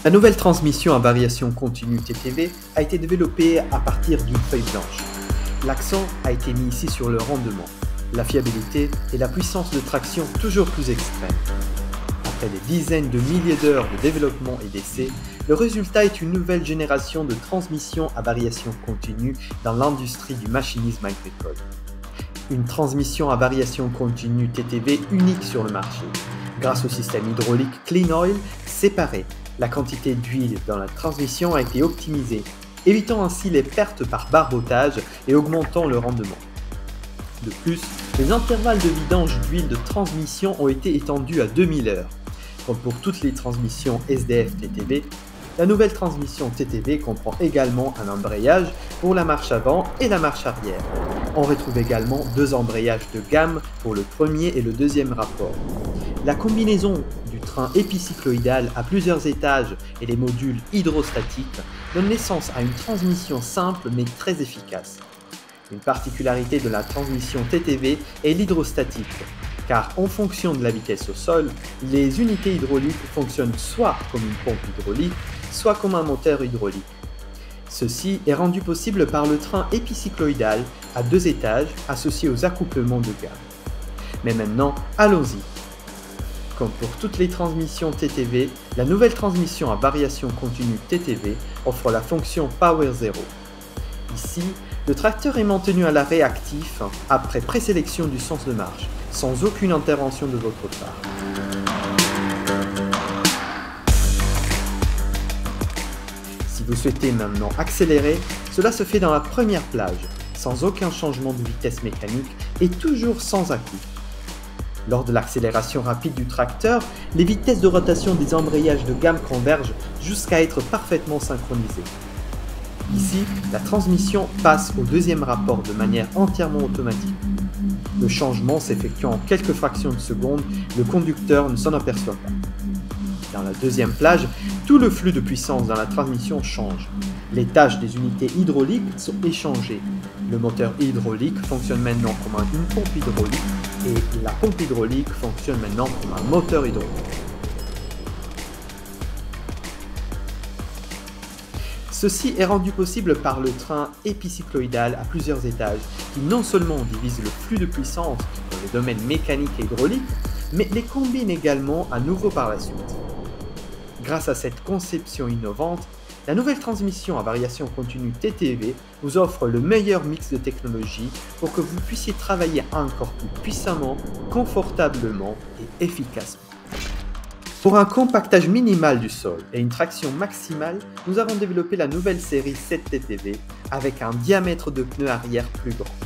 La nouvelle transmission à variation continue TTV a été développée à partir d'une feuille blanche. L'accent a été mis ici sur le rendement, la fiabilité et la puissance de traction toujours plus extrême. Après des dizaines de milliers d'heures de développement et d'essais, le résultat est une nouvelle génération de transmission à variation continue dans l'industrie du machinisme agricole. Une transmission à variation continue TTV unique sur le marché. Grâce au système hydraulique Clean Oil séparé, la quantité d'huile dans la transmission a été optimisée, évitant ainsi les pertes par barbotage et augmentant le rendement. De plus, les intervalles de vidange d'huile de transmission ont été étendus à 2000 heures. Comme pour toutes les transmissions SDF TTV, la nouvelle transmission TTV comprend également un embrayage pour la marche avant et la marche arrière. On retrouve également deux embrayages de gamme pour le premier et le deuxième rapport. La combinaison du train épicycloïdal à plusieurs étages et les modules hydrostatiques donne naissance à une transmission simple mais très efficace. Une particularité de la transmission TTV est l'hydrostatique, car en fonction de la vitesse au sol, les unités hydrauliques fonctionnent soit comme une pompe hydraulique, soit comme un moteur hydraulique. Ceci est rendu possible par le train épicycloïdal à deux étages associé aux accouplements de gamme. Mais maintenant, allons-y. Comme pour toutes les transmissions TTV, la nouvelle transmission à variation continue TTV offre la fonction Power Zero. Ici, le tracteur est maintenu à l'arrêt actif après présélection du sens de marche, sans aucune intervention de votre part. Si vous souhaitez maintenant accélérer, cela se fait dans la première plage, sans aucun changement de vitesse mécanique et toujours sans à-coup. Lors de l'accélération rapide du tracteur, les vitesses de rotation des embrayages de gamme convergent jusqu'à être parfaitement synchronisées. Ici, la transmission passe au deuxième rapport de manière entièrement automatique. Le changement s'effectuant en quelques fractions de seconde, le conducteur ne s'en aperçoit pas. Dans la deuxième plage, tout le flux de puissance dans la transmission change. Les tâches des unités hydrauliques sont échangées. Le moteur hydraulique fonctionne maintenant comme une pompe hydraulique et la pompe hydraulique fonctionne maintenant comme un moteur hydraulique. Ceci est rendu possible par le train épicycloïdal à plusieurs étages qui non seulement divise le flux de puissance dans les domaines mécaniques et hydrauliques, mais les combine également à nouveau par la suite. Grâce à cette conception innovante, la nouvelle transmission à variation continue TTV vous offre le meilleur mix de technologies pour que vous puissiez travailler encore plus puissamment, confortablement et efficacement. Pour un compactage minimal du sol et une traction maximale, nous avons développé la nouvelle série 7 TTV avec un diamètre de pneu arrière plus grand.